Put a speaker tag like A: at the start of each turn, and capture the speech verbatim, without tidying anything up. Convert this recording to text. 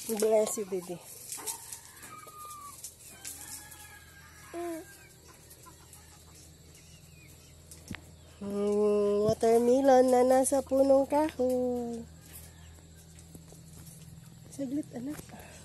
A: Bless you, baby. Hmm, watermelon na nasa punong kahoy. Saglit, anak.